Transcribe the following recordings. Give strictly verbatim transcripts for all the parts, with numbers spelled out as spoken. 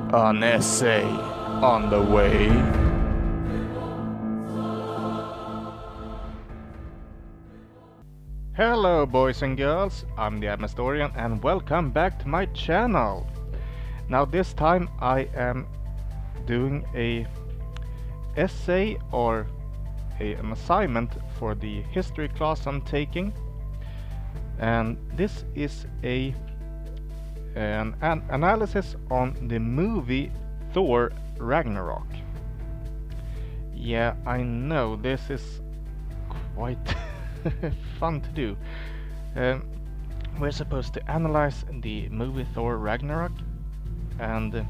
An essay on the way. Hello boys and girls, I'm the Amestorian and welcome back to my channel. Now this time I am doing a essay or a, an assignment for the history class I'm taking, and this is a an, an analysis on the movie Thor Ragnarok. Yeah, I know this is quite fun to do. Um, we're supposed to analyze the movie Thor Ragnarok, and uh,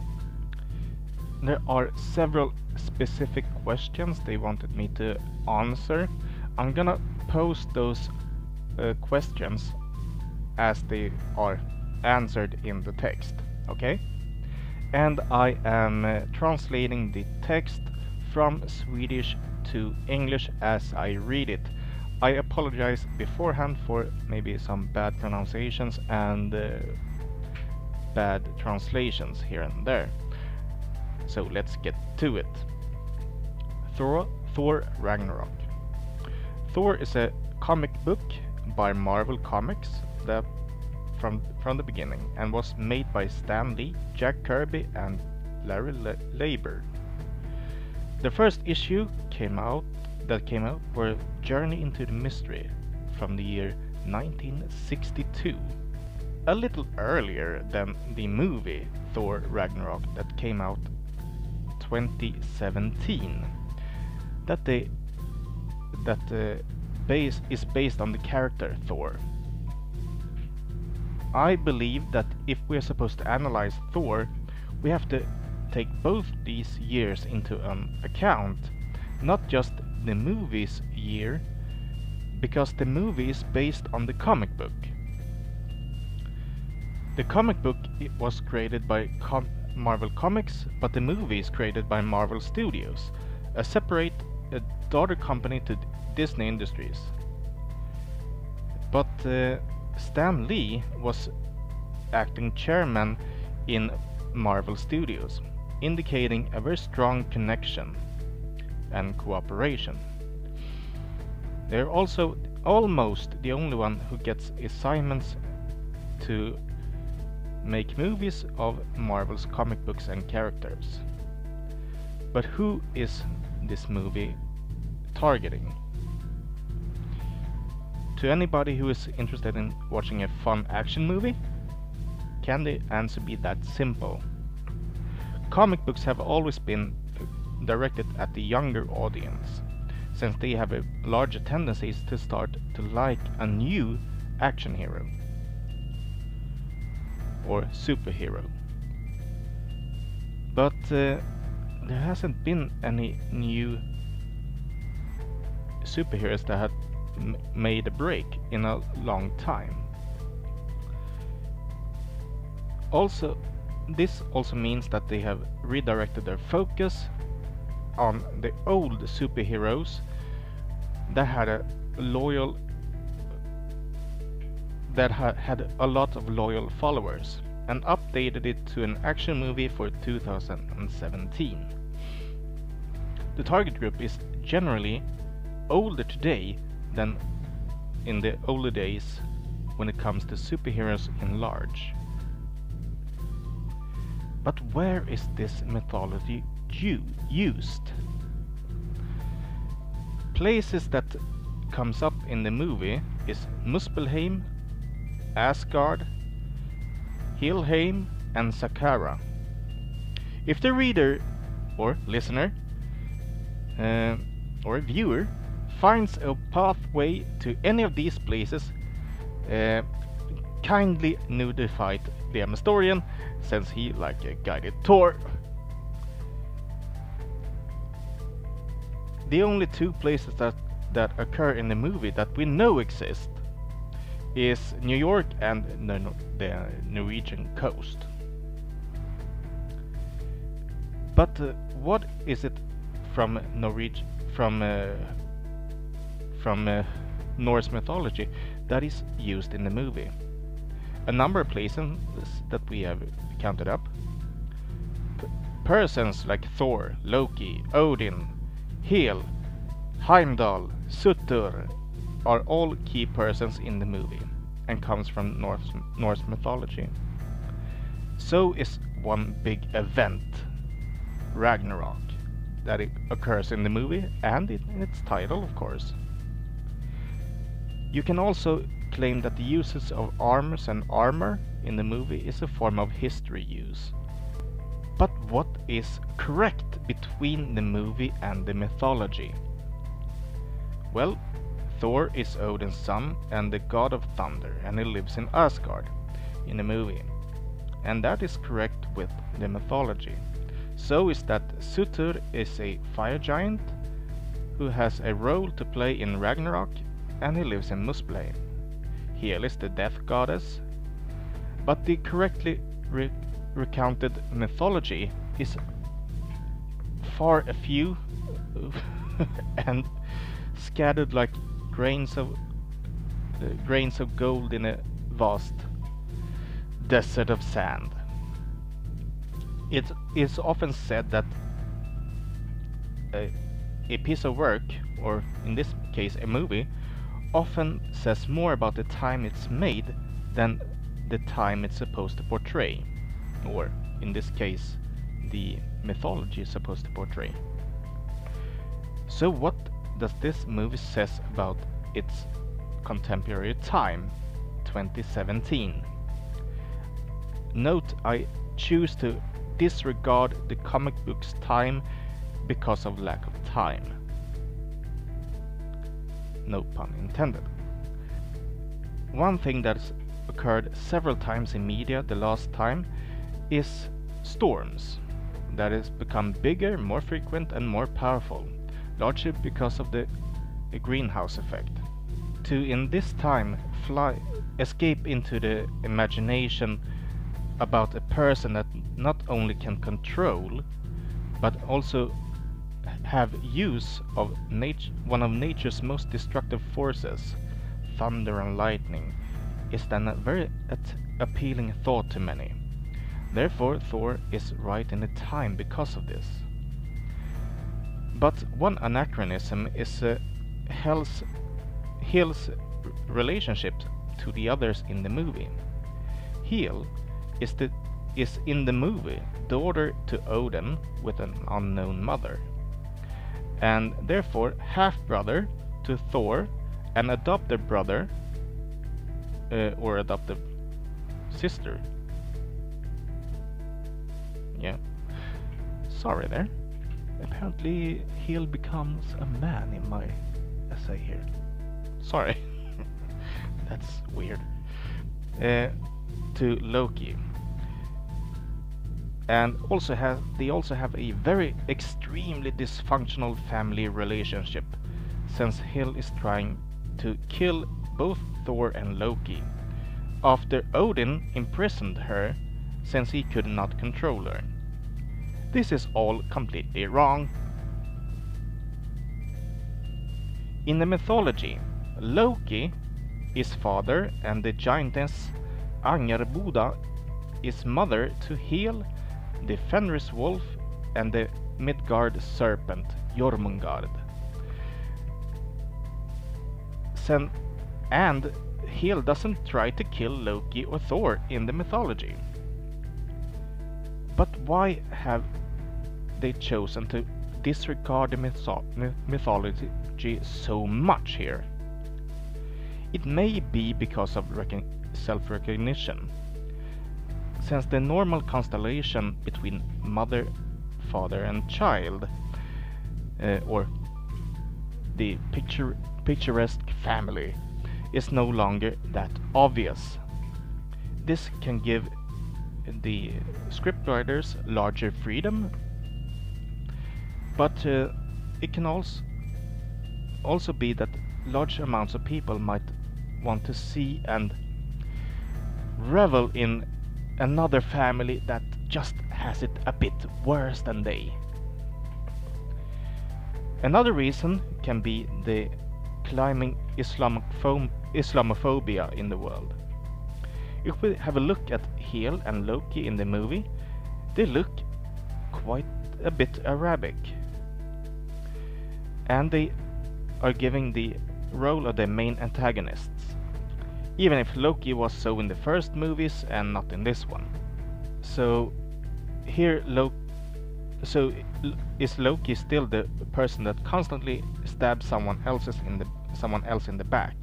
there are several specific questions they wanted me to answer. I'm gonna post those uh, questions as they are answered in the text, okay? And I am uh, translating the text from Swedish to English as I read it. I apologize beforehand for maybe some bad pronunciations and uh, bad translations here and there. So let's get to it. Thor, Thor Ragnarok. Thor is a comic book by Marvel Comics that from from the beginning and was made by Stan Lee, Jack Kirby and Larry Le Lieber. The first issue came out that came out were Journey into the Mystery from the year nineteen sixty-two, a little earlier than the movie Thor Ragnarok that came out twenty seventeen. That they that uh, base is based on the character Thor. I believe that if we're supposed to analyze Thor, we have to take both these years into um, account, not just the movie's year, because the movie is based on the comic book. The comic book it was created by Com Marvel Comics, but the movie is created by Marvel Studios, a separate uh, daughter company to Disney Industries. But uh, Stan Lee was acting chairman in Marvel Studios, indicating a very strong connection and cooperation. They're also almost the only one who gets assignments to make movies of Marvel's comic books and characters. But who is this movie targeting? To anybody who is interested in watching a fun action movie? Can the answer be that simple? Comic books have always been directed at the younger audience, since they have a larger tendencies to start to like a new action hero or superhero. But uh, there hasn't been any new superheroes that had m made a break in a long time. Also, this also means that they have redirected their focus on the old superheroes that had a loyal that ha had a lot of loyal followers, and updated it to an action movie for two thousand seventeen. The target group is generally older today than in the older days when it comes to superheroes in large. But where is this mythology used? Places that comes up in the movie is Muspelheim, Asgard, Helheim and Saqqara. If the reader or listener uh, or viewer finds a pathway to any of these places, uh, kindly notify the Amestorian, since he like a guided tour. The only two places that, that occur in the movie that we know exist is New York and the, the Norwegian coast. But uh, what is it from Norweg from uh, from uh, Norse mythology that is used in the movie? A number of places that we have counted up. Persons like Thor, Loki, Odin, Hel, Heimdall, Surtur are all key persons in the movie and comes from Norse, Norse mythology. So is one big event, Ragnarok, that it occurs in the movie and in its title, of course. You can also claim that the uses of armors and armor in the movie is a form of history use. But what is correct between the movie and the mythology? Well, Thor is Odin's son and the god of thunder, and he lives in Asgard in the movie. And that is correct with the mythology. So is that Surtur is a fire giant who has a role to play in Ragnarok, and he lives in Muspelheim. Hel is the death goddess, but the correctly re recounted mythology is far a few and scattered like grains of uh, grains of gold in a vast desert of sand. It is often said that a, a piece of work, or in this case a movie, often says more about the time it's made than the time it's supposed to portray, or in this case the mythology is supposed to portray. So what does this movie says about its contemporary time, twenty seventeen? Note, I choose to disregard the comic book's time because of lack of time. No pun intended. One thing that's occurred several times in media the last time is storms. That has become bigger, more frequent and more powerful, largely because of the, the greenhouse effect. To in this time fly, escape into the imagination about a person that not only can control but also have use of nat one of nature's most destructive forces, thunder and lightning, is then a very appealing thought to many. Therefore Thor is right in the time because of this. But one anachronism is uh, Hel's, Hel's relationship to the others in the movie. Hel is, the, is in the movie daughter to Odin with an unknown mother, and therefore half-brother to Thor, and adopted brother uh, or adopted sister. Yeah, sorry there. Apparently Hel becomes a man in my essay here. Sorry. That's weird. Uh, to Loki. And also have they also have a very extremely dysfunctional family relationship, since Hel is trying to kill both Thor and Loki after Odin imprisoned her, since he could not control her. This is all completely wrong. In the mythology, Loki is father, and the giantess Angerboda is mother to Hel, the Fenris wolf, and the Midgard serpent Jormungand. Sen and Hel doesn't try to kill Loki or Thor in the mythology. But why have they chosen to disregard the mytho mythology so much here? It may be because of self-recognition, since the normal constellation between mother, father and child, uh, or the picture, picturesque family, is no longer that obvious. This can give the scriptwriters larger freedom, but uh, it can also also be that large amounts of people might want to see and revel in another family that just has it a bit worse than they. Another reason can be the climbing Islamopho Islamophobia in the world. If we have a look at Hel and Loki in the movie, they look quite a bit Arabic. And they are giving the role of the main antagonists, even if Loki was so in the first movies and not in this one. So here Loki so is Loki still the person that constantly stabs someone else's in the someone else in the back?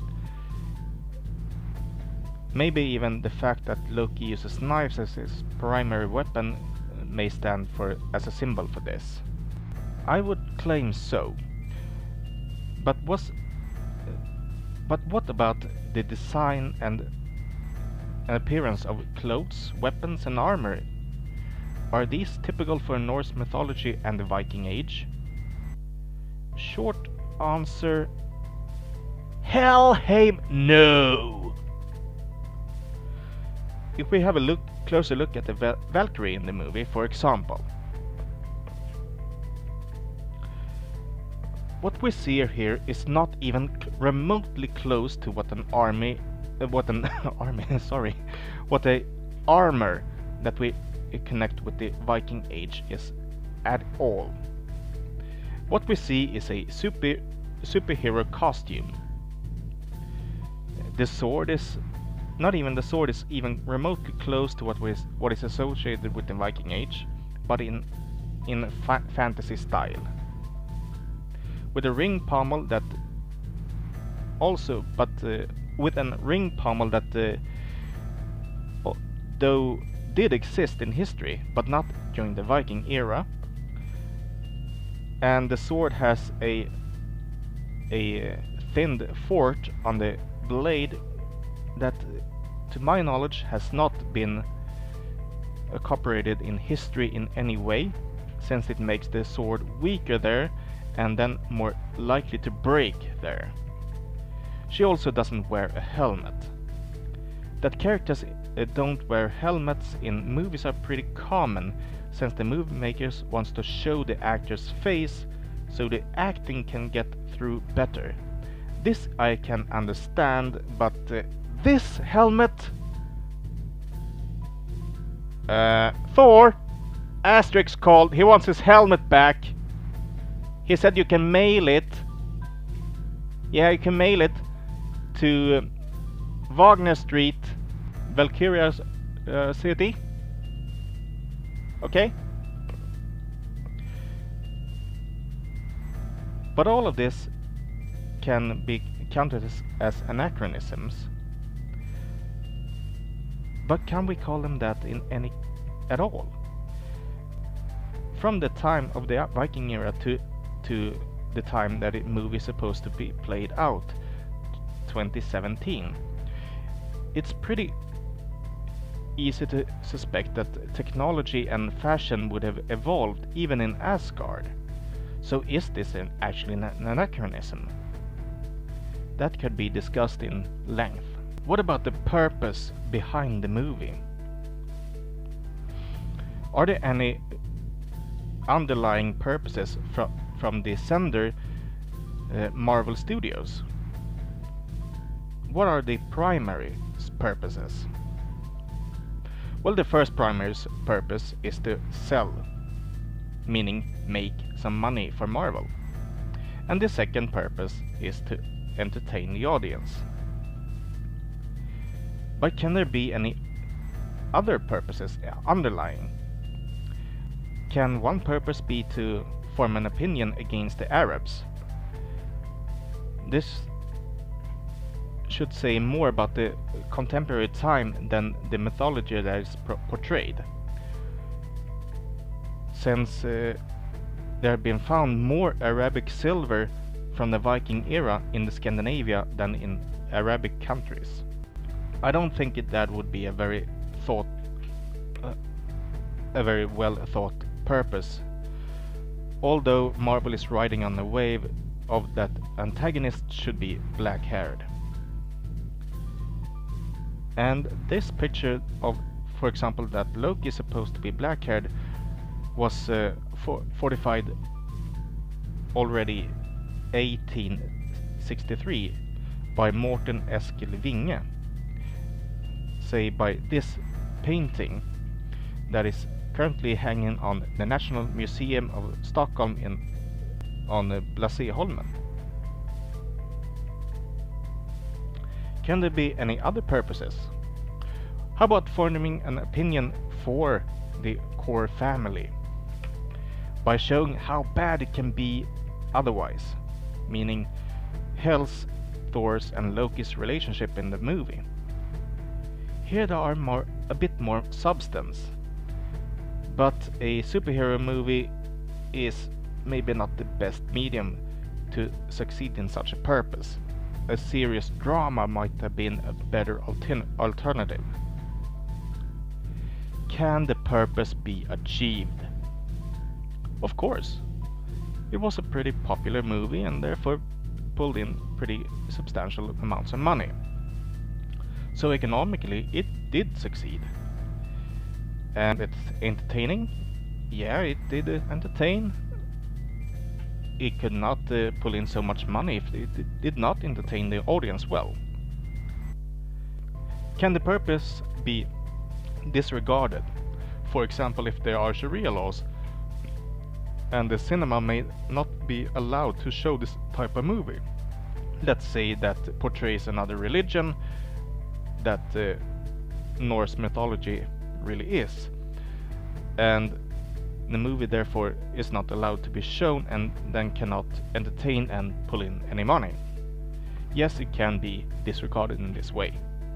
Maybe even the fact that Loki uses knives as his primary weapon may stand for as a symbol for this. I would claim so. But was but what about the design and appearance of clothes, weapons and armor? Are these typical for Norse mythology and the Viking Age? Short answer: Helheim, no! If we have a look, closer look at the Val Valkyrie in the movie, for example, what we see here is not even remotely close to what an army, uh, what an army, sorry, what a armor that we connect with the Viking Age is at all. What we see is a super superhero costume. The sword is not even the sword is even remotely close to what was what is associated with the Viking Age, but in in fa fantasy style, with a ring pommel that also, but uh, with a ring pommel that uh, though did exist in history, but not during the Viking era. And the sword has a a thinned fort on the blade that, to my knowledge, has not been incorporated in history in any way, since it makes the sword weaker there and then more likely to break there. She also doesn't wear a helmet. That characters uh, don't wear helmets in movies are pretty common, since the movie makers wants to show the actor's face so the acting can get through better. This I can understand, but uh, this helmet... Uh, Thor! Asterix called, he wants his helmet back. He said you can mail it. Yeah, you can mail it to uh, Wagner Street, Valkyria uh, City. Okay? But all of this can be counted as, as anachronisms. But can we call them that in any at all? From the time of the Viking era to to the time that the movie is supposed to be played out, twenty seventeen, it's pretty easy to suspect that technology and fashion would have evolved even in Asgard. So is this an actually an anachronism? That could be discussed in length. What about the purpose behind the movie? Are there any underlying purposes fro from the sender, uh, Marvel Studios? What are the primary purposes? Well, the first primary purpose is to sell, meaning make some money for Marvel. And the second purpose is to entertain the audience. But can there be any other purposes underlying? Can one purpose be to form an opinion against the Arabs? This should say more about the contemporary time than the mythology that is portrayed, since uh, there have been found more Arabic silver from the Viking era in the Scandinavia than in Arabic countries. I don't think it, that would be a very thought, uh, a very well thought purpose. Although Marvel is riding on the wave of that antagonists should be black-haired. And this picture of, for example, that Loki is supposed to be black-haired was uh, for fortified already eighteen sixty-three by Morten Eskil Winge. Say by this painting that is currently hanging on the National Museum of Stockholm in on Blasieholmen. Can there be any other purposes? How about forming an opinion for the core family by showing how bad it can be otherwise, meaning Hell's, Thor's and Loki's relationship in the movie? Here there are more, a bit more substance, but a superhero movie is maybe not the best medium to succeed in such a purpose. A serious drama might have been a better altern alternative. Can the purpose be achieved? Of course. It was a pretty popular movie and therefore pulled in pretty substantial amounts of money. So economically it did succeed. And it's entertaining? Yeah, it did uh, entertain. It could not uh, pull in so much money if it did not entertain the audience well. Can the purpose be disregarded? For example, if there are Sharia laws and the cinema may not be allowed to show this type of movie. Let's say that portrays another religion that uh, Norse mythology really is, and the movie therefore is not allowed to be shown and then cannot entertain and pull in any money. Yes, it can be disregarded in this way.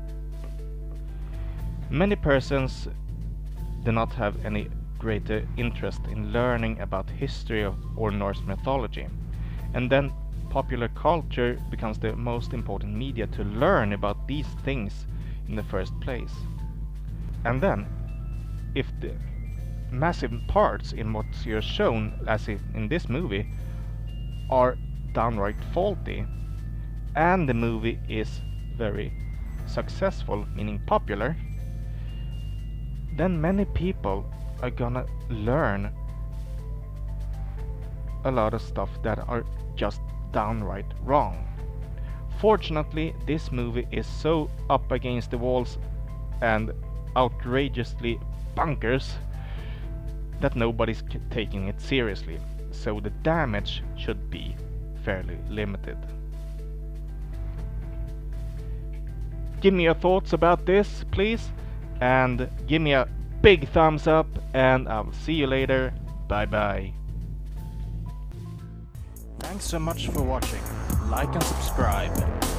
Many persons do not have any greater interest in learning about history or Norse mythology, and then popular culture becomes the most important media to learn about these things in the first place. And then, if the massive parts in what you're shown, as in this movie, are downright faulty, and the movie is very successful, meaning popular, then many people are gonna learn a lot of stuff that are just downright wrong. Fortunately, this movie is so up against the walls and outrageously bonkers that nobody's taking it seriously, so the damage should be fairly limited. Give me your thoughts about this, please, and give me a big thumbs up, and I'll see you later. Bye bye. Thanks so much for watching. Like and subscribe.